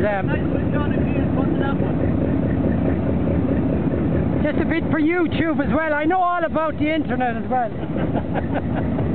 just a bit for YouTube as well. I know all about the internet as well.